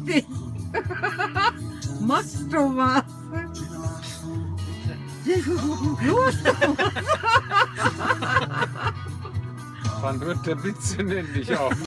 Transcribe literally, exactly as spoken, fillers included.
dich. Machst du was? Los, Wann hört der Blitz denn endlich auf?